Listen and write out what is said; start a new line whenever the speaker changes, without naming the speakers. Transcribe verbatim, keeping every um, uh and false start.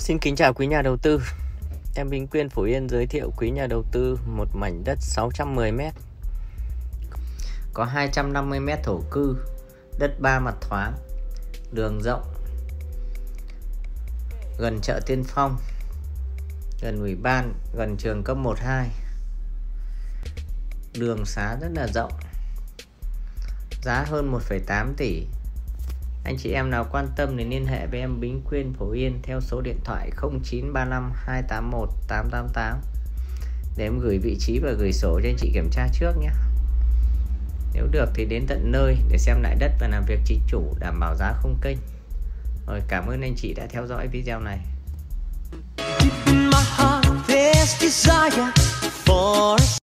Xin kính chào quý nhà đầu tư. Em Vĩnh Quyên Phú Yên giới thiệu quý nhà đầu tư một mảnh đất sáu trăm mười mét, có hai trăm năm mươi mét thổ cư, đất ba mặt thoáng, đường rộng, gần chợ Tiên Phong, gần ủy ban, gần trường cấp một hai, đường xá rất là rộng, giá hơn một phẩy tám tỷ. Anh chị em nào quan tâm thì liên hệ với em Vĩnh Quyên Phú Yên theo số điện thoại không chín ba năm hai tám một tám tám tám để em gửi vị trí và gửi sổ cho anh chị kiểm tra trước nhé. Nếu được thì đến tận nơi để xem lại đất và làm việc chính chủ, đảm bảo giá không kênh. Rồi, cảm ơn anh chị đã theo dõi video này.